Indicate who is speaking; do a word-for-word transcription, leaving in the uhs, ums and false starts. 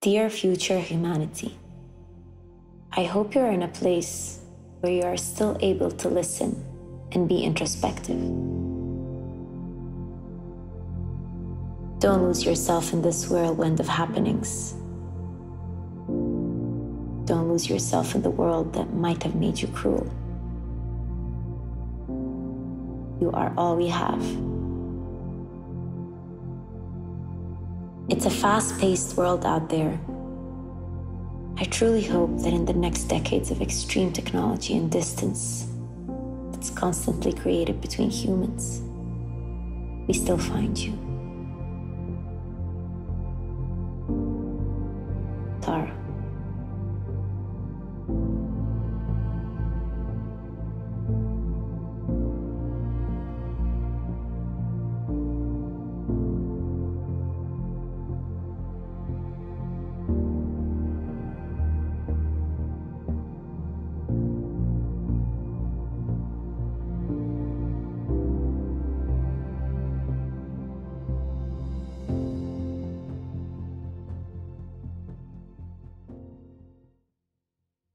Speaker 1: Dear future humanity, I hope you're in a place where you are still able to listen and be introspective. Don't lose yourself in this whirlwind of happenings. Don't lose yourself in the world that might have made you cruel. You are all we have. It's a fast-paced world out there. I truly hope that in the next decades of extreme technology and distance that's constantly created between humans, we still find you. Tara.